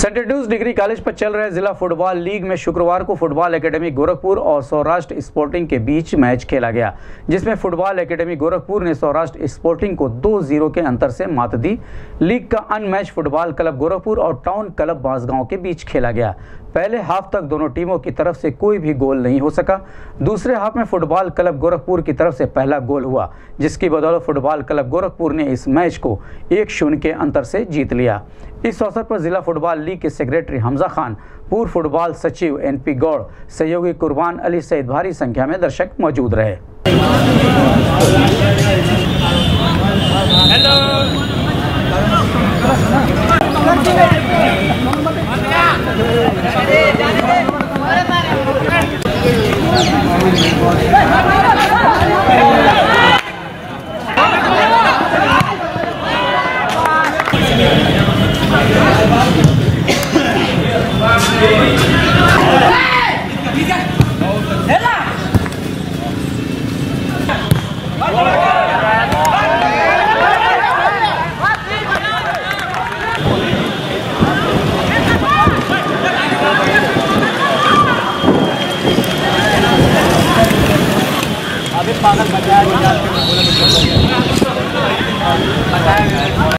Saint Andrews degree college पर चल रहे जिला फुटबॉल लीग में शुक्रवार को फुटबॉल एकेडमी गोरखपुर और सौराष्ट्र स्पोर्टिंग के बीच मैच खेला गया, जिसमें फुटबॉल एकेडमी गोरखपुर ने सौराष्ट्र स्पोर्टिंग को 2-0 के अंतर से मात दी। लीग का अन्य मैच फुटबॉल क्लब गोरखपुर और टाउन क्लब बांसगांव के बीच खेला गया। पहले हाफ तक दोनों टीमों की तरफ से कोई भी गोल नहीं हो सका। दूसरे हाफ में फुटबॉल क्लब गोरखपुर की तरफ से पहला गोल हुआ, जिसकी बदौलत फुटबॉल क्लब गोरखपुर ने इस मैच को 1-0 के अंतर से जीत लिया। इस अवसर पर जिला फुटबॉल लीग के सेक्रेटरी हमजा खान, पूर्व फुटबॉल सचिव NP गौड़, सहयोगी कुर्बान अली सहित भारी संख्या में दर्शक मौजूद रहे। पागल बचाया